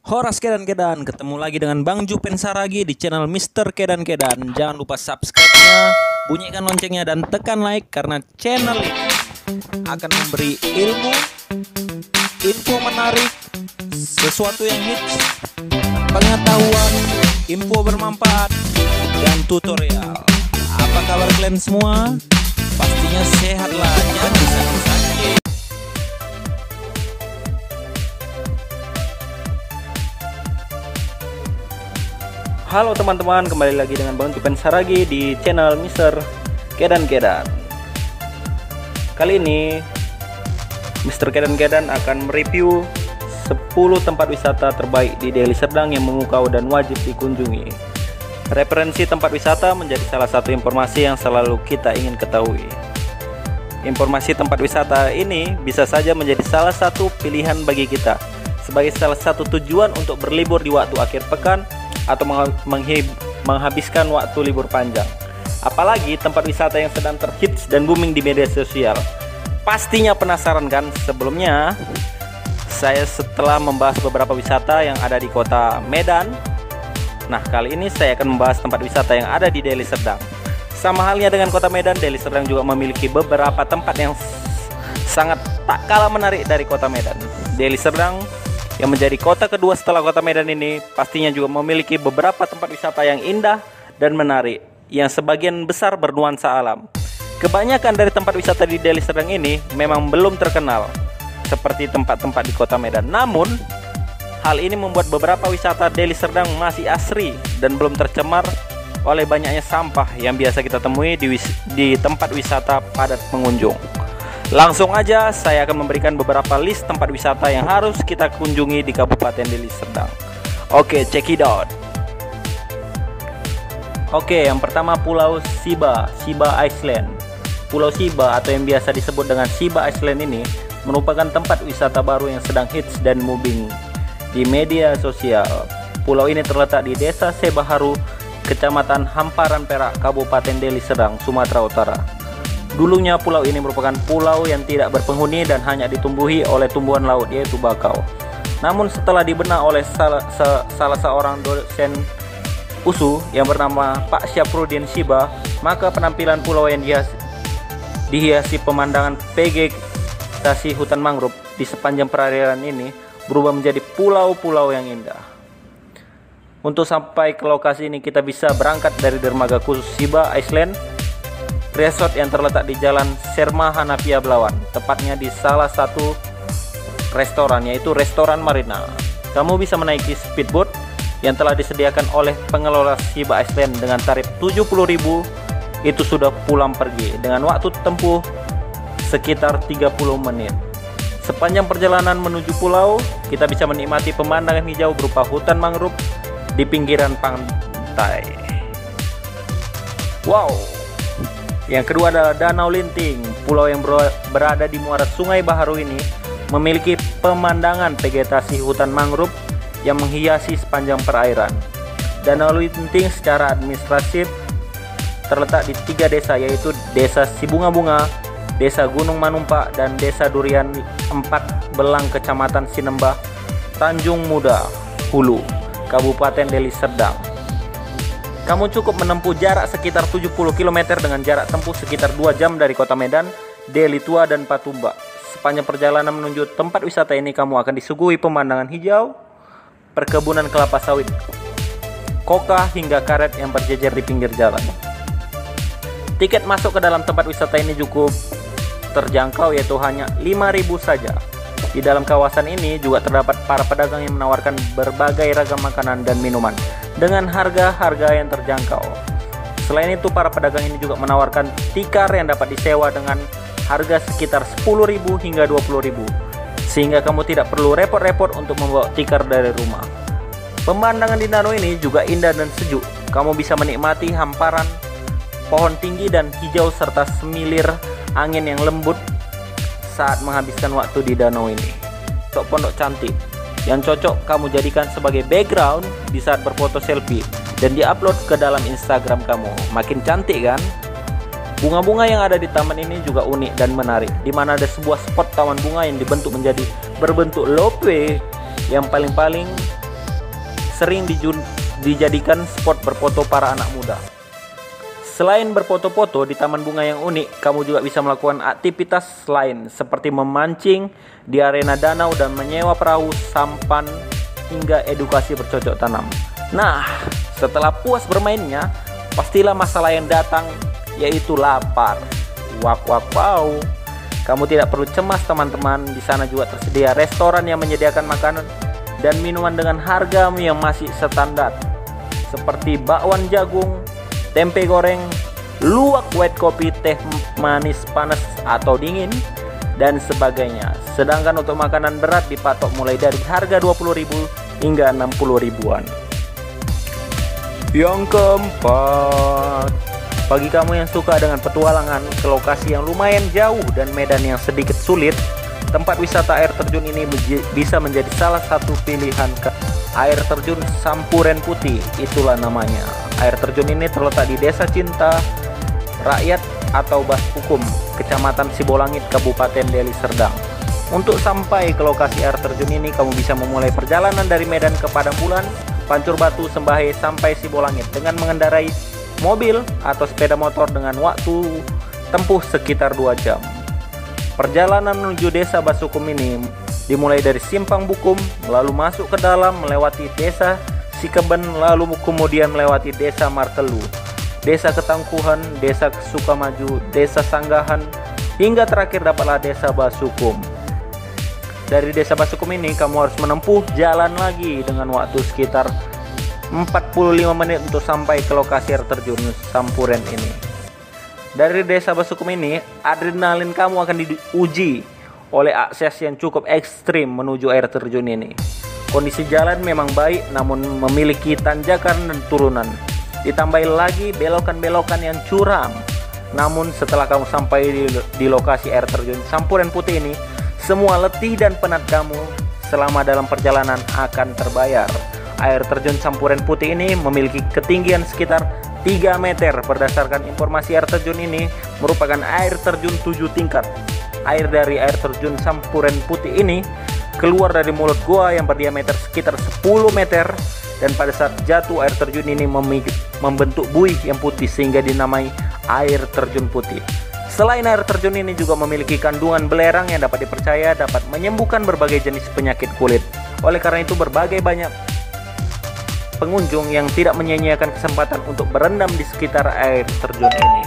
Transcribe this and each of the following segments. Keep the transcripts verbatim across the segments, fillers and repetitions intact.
Horas Kedan Kedan, ketemu lagi dengan Bang Jupen Saragi di channel Mister Kedan Kedan. Jangan lupa subscribe-nya, bunyikan loncengnya dan tekan like karena channel ini akan memberi ilmu, info menarik, sesuatu yang hits, pengetahuan, info bermanfaat, dan tutorial. Apa kabar kalian semua? Pastinya sehat lah, jangan sakit-sakit. Halo teman-teman, kembali lagi dengan Bang Jupen Saragi di channel Mister Kedan Kedan. Kali ini Mister Kedan Kedan akan mereview sepuluh tempat wisata terbaik di Deli Serdang yang memukau dan wajib dikunjungi. Referensi tempat wisata menjadi salah satu informasi yang selalu kita ingin ketahui. Informasi tempat wisata ini bisa saja menjadi salah satu pilihan bagi kita sebagai salah satu tujuan untuk berlibur di waktu akhir pekan atau menghabiskan waktu libur panjang. Apalagi tempat wisata yang sedang terhits dan booming di media sosial. Pastinya penasaran kan? Sebelumnya saya setelah membahas beberapa wisata yang ada di kota Medan. Nah, kali ini saya akan membahas tempat wisata yang ada di Deli Serdang. Sama halnya dengan kota Medan, Deli Serdang juga memiliki beberapa tempat yang sangat tak kalah menarik dari kota Medan. Deli Serdang yang menjadi kota kedua setelah kota Medan ini pastinya juga memiliki beberapa tempat wisata yang indah dan menarik yang sebagian besar bernuansa alam. Kebanyakan dari tempat wisata di Deli Serdang ini memang belum terkenal seperti tempat-tempat di kota Medan. Namun hal ini membuat beberapa wisata Deli Serdang masih asri dan belum tercemar oleh banyaknya sampah yang biasa kita temui di, di tempat wisata padat pengunjung. Langsung aja saya akan memberikan beberapa list tempat wisata yang harus kita kunjungi di Kabupaten Deli Serdang. Oke, check it out. Oke, yang pertama Pulau Siba, Siba Island. Pulau Siba atau yang biasa disebut dengan Siba Island ini merupakan tempat wisata baru yang sedang hits dan moving di media sosial. Pulau ini terletak di Desa Sebaharu, Kecamatan Hamparan Perak, Kabupaten Deli Serdang, Sumatera Utara. Dulunya pulau ini merupakan pulau yang tidak berpenghuni dan hanya ditumbuhi oleh tumbuhan laut yaitu bakau. Namun setelah dibenak oleh salah, se, salah seorang dosen U S U yang bernama Pak Syafruddin Siba, maka penampilan pulau yang dihiasi, dihiasi pemandangan vegetasi hutan mangrove di sepanjang perairan ini berubah menjadi pulau-pulau yang indah. Untuk sampai ke lokasi ini kita bisa berangkat dari dermaga khusus Siba Island Resort yang terletak di Jalan Serma Hanafia Belawan, tepatnya di salah satu restoran yaitu Restoran Marina. Kamu bisa menaiki speedboat yang telah disediakan oleh pengelola Siba Island dengan tarif tujuh puluh ribu. Itu sudah pulang pergi dengan waktu tempuh sekitar tiga puluh menit. Sepanjang perjalanan menuju pulau, kita bisa menikmati pemandangan hijau berupa hutan mangrove di pinggiran pantai. Wow. Yang kedua adalah Danau Linting. Pulau yang berada di muara Sungai Baharu ini memiliki pemandangan vegetasi hutan mangrove yang menghiasi sepanjang perairan. Danau Linting secara administratif terletak di tiga desa yaitu Desa Sibunga-Bunga, Desa Gunung Manumpak, dan Desa Durian Empat Belang, Kecamatan Sinembah, Tanjung Muda, Hulu, Kabupaten Deli Serdang. Kamu cukup menempuh jarak sekitar tujuh puluh kilometer dengan jarak tempuh sekitar dua jam dari kota Medan, Deli Tua, dan Patumba. Sepanjang perjalanan menuju tempat wisata ini kamu akan disuguhi pemandangan hijau, perkebunan kelapa sawit, koka, hingga karet yang berjejer di pinggir jalan. Tiket masuk ke dalam tempat wisata ini cukup terjangkau yaitu hanya lima ribu saja. Di dalam kawasan ini juga terdapat para pedagang yang menawarkan berbagai ragam makanan dan minuman dengan harga-harga yang terjangkau. Selain itu, para pedagang ini juga menawarkan tikar yang dapat disewa dengan harga sekitar sepuluh ribu hingga dua puluh ribu, sehingga kamu tidak perlu repot-repot untuk membawa tikar dari rumah. Pemandangan di danau ini juga indah dan sejuk. Kamu bisa menikmati hamparan pohon tinggi dan hijau serta semilir angin yang lembut saat menghabiskan waktu di danau ini. Untuk pondok cantik yang cocok kamu jadikan sebagai background di saat berfoto selfie dan diupload ke dalam Instagram kamu. Makin cantik kan? Bunga-bunga yang ada di taman ini juga unik dan menarik, di mana ada sebuah spot taman bunga yang dibentuk menjadi berbentuk lope yang paling-paling sering dijadikan spot berfoto para anak muda. Selain berfoto-foto di taman bunga yang unik, kamu juga bisa melakukan aktivitas lain seperti memancing di arena danau dan menyewa perahu, sampan, hingga edukasi bercocok tanam. Nah, setelah puas bermainnya, pastilah masalah yang datang, yaitu lapar. Wak wak wow. Kamu tidak perlu cemas teman-teman, di sana juga tersedia restoran yang menyediakan makanan dan minuman dengan harga yang masih standar, seperti bakwan jagung, tempe goreng, luwak white kopi, teh manis panas atau dingin, dan sebagainya. Sedangkan untuk makanan berat dipatok mulai dari harga dua puluh ribu hingga enam puluh ribuan. Yang keempat, bagi kamu yang suka dengan petualangan ke lokasi yang lumayan jauh dan medan yang sedikit sulit, tempat wisata air terjun ini bisa menjadi salah satu pilihan. Air terjun Sampuren Putih, itulah namanya. Air terjun ini terletak di Desa Cinta Rakyat atau Baspukum, Kecamatan Sibolangit, Kabupaten Deli Serdang. Untuk sampai ke lokasi air terjun ini, kamu bisa memulai perjalanan dari Medan ke Padang Bulan, Pancur Batu, Sembahe sampai Sibolangit dengan mengendarai mobil atau sepeda motor dengan waktu tempuh sekitar dua jam. Perjalanan menuju Desa Basukum ini dimulai dari Simpang Bukum, lalu masuk ke dalam melewati Desa Sikeben, lalu kemudian melewati Desa Martelu, Desa Ketangkuhan, Desa Sukamaju, Desa Sanggahan, hingga terakhir dapatlah Desa Basukum. Dari Desa Basukum ini kamu harus menempuh jalan lagi dengan waktu sekitar empat puluh lima menit untuk sampai ke lokasi air terjun Sampuren ini. Dari Desa Basukum ini, adrenalin kamu akan diuji oleh akses yang cukup ekstrim menuju air terjun ini. Kondisi jalan memang baik, namun memiliki tanjakan dan turunan. Ditambah lagi belokan-belokan yang curam. Namun setelah kamu sampai di, di lokasi air terjun Sampuren Putih ini, semua letih dan penat kamu selama dalam perjalanan akan terbayar. Air terjun Sampuren Putih ini memiliki ketinggian sekitar tiga meter. Berdasarkan informasi, air terjun ini merupakan air terjun tujuh tingkat. Air dari air terjun Sampuren Putih ini keluar dari mulut gua yang berdiameter sekitar sepuluh meter, dan pada saat jatuh air terjun ini membentuk buih yang putih sehingga dinamai air terjun putih. Selain air terjun ini juga memiliki kandungan belerang yang dapat dipercaya dapat menyembuhkan berbagai jenis penyakit kulit. Oleh karena itu, berbagai banyak pengunjung yang tidak menyia-nyiakan kesempatan untuk berendam di sekitar air terjun ini.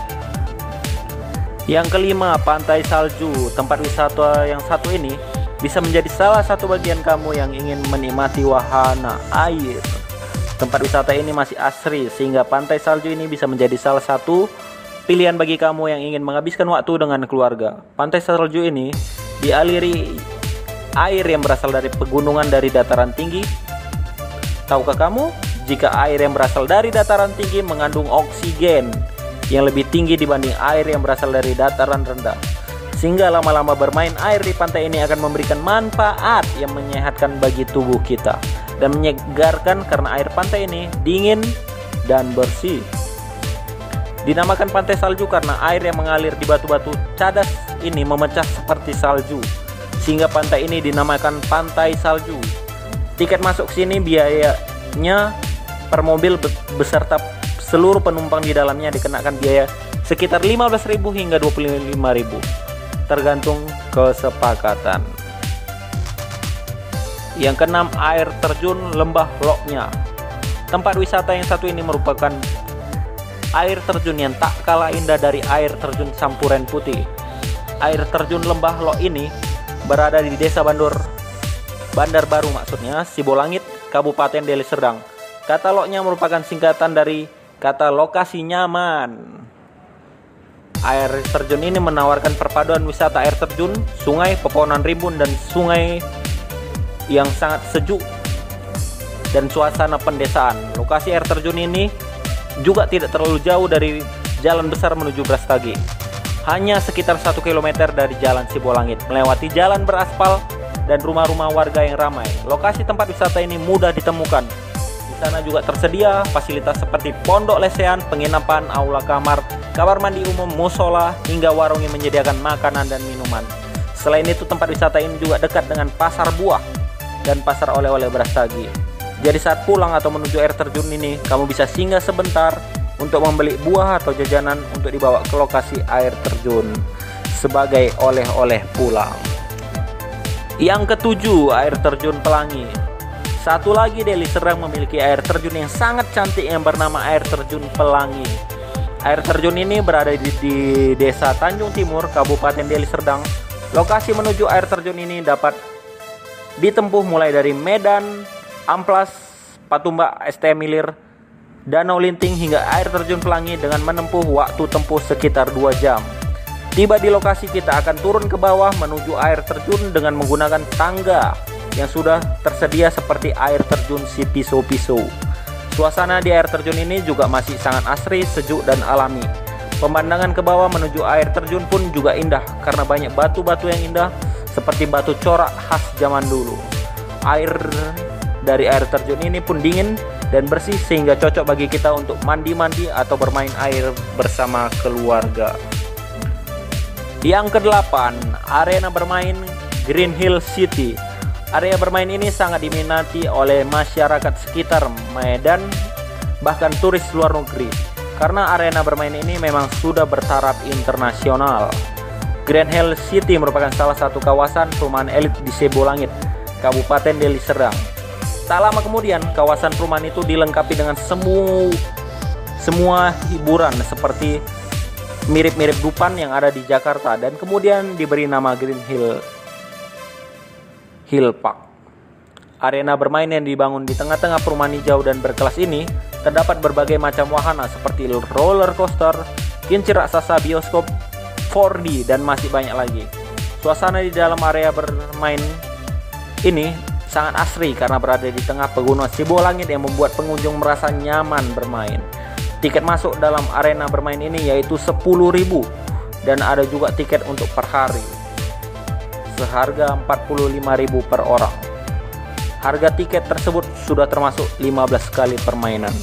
Yang kelima, pantai salju. Tempat wisata yang satu ini bisa menjadi salah satu bagian kamu yang ingin menikmati wahana air. Tempat wisata ini masih asri sehingga pantai salju ini bisa menjadi salah satu pilihan bagi kamu yang ingin menghabiskan waktu dengan keluarga. Pantai salju ini dialiri air yang berasal dari pegunungan dari dataran tinggi. Tahukah kamu jika air yang berasal dari dataran tinggi mengandung oksigen yang lebih tinggi dibanding air yang berasal dari dataran rendah? Sehingga lama-lama bermain air di pantai ini akan memberikan manfaat yang menyehatkan bagi tubuh kita dan menyegarkan karena air pantai ini dingin dan bersih. Dinamakan pantai salju karena air yang mengalir di batu-batu cadas ini memecah seperti salju, sehingga pantai ini dinamakan pantai salju. Tiket masuk sini biayanya per mobil beserta seluruh penumpang di dalamnya dikenakan biaya sekitar lima belas ribu hingga dua puluh lima ribu, tergantung kesepakatan. Yang keenam, air terjun Lembah Loknya. Tempat wisata yang satu ini merupakan air terjun yang tak kalah indah dari air terjun Sampuren Putih. Air terjun Lembah Lok ini berada di Desa Bandor, Bandar Baru maksudnya, Sibolangit, Kabupaten Deli Serdang. Kata loknya merupakan singkatan dari kata lokasi nyaman. Air terjun ini menawarkan perpaduan wisata air terjun, sungai, pepohonan rimbun, dan sungai yang sangat sejuk dan suasana pendesaan. Lokasi air terjun ini juga tidak terlalu jauh dari jalan besar menuju Brastagi. Hanya sekitar satu kilometer dari jalan Sibolangit, melewati jalan beraspal dan rumah-rumah warga yang ramai. Lokasi tempat wisata ini mudah ditemukan. Di sana juga tersedia fasilitas seperti pondok lesehan, penginapan, aula kamar, kamar mandi umum, musola, hingga warung yang menyediakan makanan dan minuman. Selain itu, tempat wisata ini juga dekat dengan pasar buah dan pasar oleh-oleh Brastagi. Jadi saat pulang atau menuju air terjun ini, kamu bisa singgah sebentar untuk membeli buah atau jajanan untuk dibawa ke lokasi air terjun sebagai oleh-oleh pulang. Yang ketujuh, air terjun Pelangi. Satu lagi, Deli Serdang memiliki air terjun yang sangat cantik yang bernama air terjun Pelangi. Air terjun ini berada di, di Desa Tanjung Timur, Kabupaten Deli Serdang. Lokasi menuju air terjun ini dapat ditempuh mulai dari Medan, Amplas, Patumbak, S T M Ilir, Danau Linting hingga air terjun Pelangi dengan menempuh waktu tempuh sekitar dua jam. Tiba di lokasi, kita akan turun ke bawah menuju air terjun dengan menggunakan tangga yang sudah tersedia seperti air terjun si pisau-pisau. Suasana di air terjun ini juga masih sangat asri, sejuk dan alami. Pemandangan ke bawah menuju air terjun pun juga indah karena banyak batu-batu yang indah seperti batu corak khas zaman dulu. Air dari air terjun ini pun dingin dan bersih sehingga cocok bagi kita untuk mandi-mandi atau bermain air bersama keluarga. Yang kedelapan, arena bermain Green Hill City. Area bermain ini sangat diminati oleh masyarakat sekitar Medan, bahkan turis luar negeri, karena arena bermain ini memang sudah bertaraf internasional. Green Hill City merupakan salah satu kawasan perumahan elit di Sibolangit, Kabupaten Deli Serdang. Tak lama kemudian, kawasan perumahan itu dilengkapi dengan semua semua hiburan seperti mirip-mirip Dupan yang ada di Jakarta, dan kemudian diberi nama Green Hill Hill Park. Arena bermain yang dibangun di tengah-tengah perumahan hijau dan berkelas ini terdapat berbagai macam wahana seperti roller coaster, kincir raksasa, bioskop empat D, dan masih banyak lagi. Suasana di dalam area bermain ini sangat asri karena berada di tengah pegunungan Sibolangit yang membuat pengunjung merasa nyaman bermain. Tiket masuk dalam arena bermain ini yaitu sepuluh ribu dan ada juga tiket untuk per hari seharga empat puluh lima ribu per orang. Harga tiket tersebut sudah termasuk lima belas kali permainan.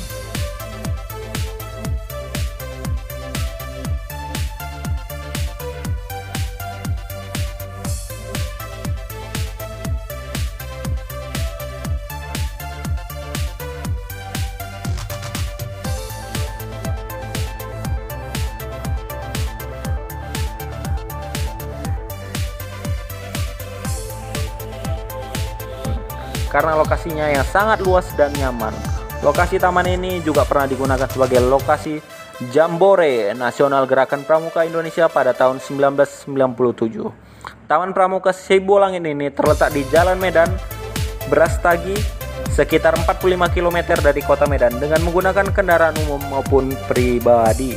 Karena lokasinya yang sangat luas dan nyaman. Lokasi taman ini juga pernah digunakan sebagai lokasi Jambore Nasional Gerakan Pramuka Indonesia pada tahun seribu sembilan ratus sembilan puluh tujuh. Taman Pramuka Sibolangit ini terletak di Jalan Medan, Brastagi, sekitar empat puluh lima kilometer dari kota Medan dengan menggunakan kendaraan umum maupun pribadi.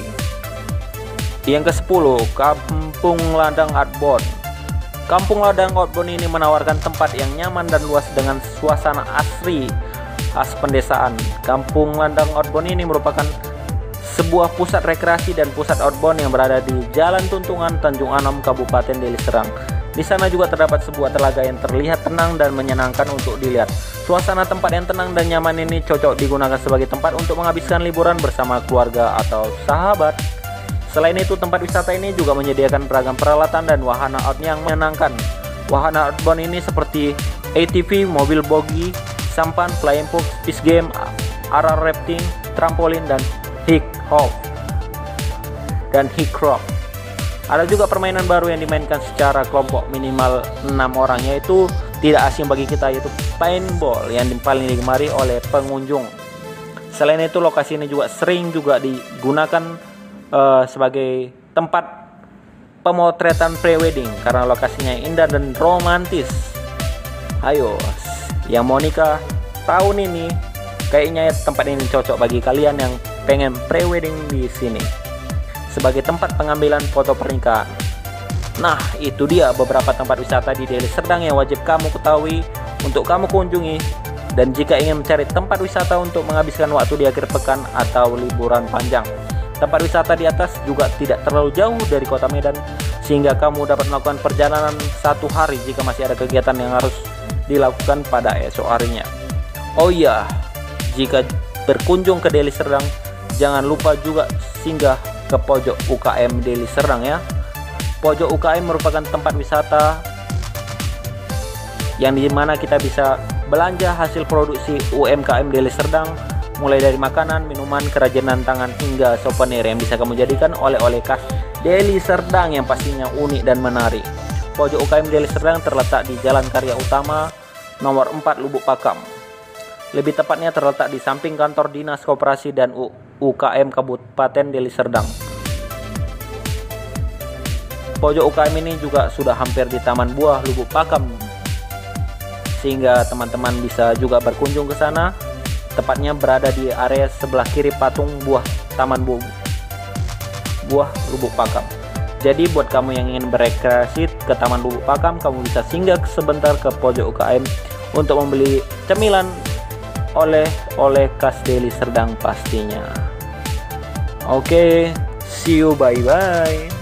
Yang kesepuluh, Kampung Ladang Outbound. Kampung Ladang Outbound ini menawarkan tempat yang nyaman dan luas dengan suasana asri khas pendesaan. Kampung Ladang Outbound ini merupakan sebuah pusat rekreasi dan pusat outbound yang berada di Jalan Tuntungan, Tanjung Anam, Kabupaten Deli Serdang. Di sana juga terdapat sebuah telaga yang terlihat tenang dan menyenangkan untuk dilihat. Suasana tempat yang tenang dan nyaman ini cocok digunakan sebagai tempat untuk menghabiskan liburan bersama keluarga atau sahabat. Selain itu, tempat wisata ini juga menyediakan beragam peralatan dan wahana out yang menyenangkan. Wahana outbound ini seperti A T V, mobil bogi, sampan, flying fox, fish game, area rafting, trampolin, dan hick hop dan hick rock. Ada juga permainan baru yang dimainkan secara kelompok minimal enam orang, yaitu tidak asing bagi kita, yaitu paintball yang paling digemari oleh pengunjung. Selain itu, lokasi ini juga sering juga digunakan Uh, sebagai tempat pemotretan pre-wedding karena lokasinya indah dan romantis. Ayo, yang mau nikah tahun ini, kayaknya tempat ini cocok bagi kalian yang pengen pre-wedding di sini sebagai tempat pengambilan foto pernikahan. Nah, itu dia beberapa tempat wisata di Deli Serdang yang wajib kamu ketahui untuk kamu kunjungi. Dan jika ingin mencari tempat wisata untuk menghabiskan waktu di akhir pekan atau liburan panjang, tempat wisata di atas juga tidak terlalu jauh dari kota Medan, sehingga kamu dapat melakukan perjalanan satu hari jika masih ada kegiatan yang harus dilakukan pada esok harinya. Oh iya, jika berkunjung ke Deli Serdang, jangan lupa juga singgah ke pojok U K M Deli Serdang ya. Pojok U K M merupakan tempat wisata yang dimana kita bisa belanja hasil produksi U M K M Deli Serdang, mulai dari makanan, minuman, kerajinan tangan hingga souvenir yang bisa kamu jadikan oleh-oleh khas Deli Serdang yang pastinya unik dan menarik. Pojok U K M Deli Serdang terletak di Jalan Karya Utama nomor empat Lubuk Pakam. Lebih tepatnya terletak di samping kantor Dinas Koperasi dan U K M Kabupaten Deli Serdang. Pojok U K M ini juga sudah hampir di Taman Buah Lubuk Pakam, sehingga teman-teman bisa juga berkunjung ke sana. Tepatnya berada di area sebelah kiri patung buah Taman Bu Buah Lubuk Pakam. Jadi buat kamu yang ingin berekreasi ke Taman Lubuk Pakam, kamu bisa singgah sebentar ke pojok U K M untuk membeli cemilan oleh-oleh khas Deli Serdang pastinya. Oke, see you, bye bye.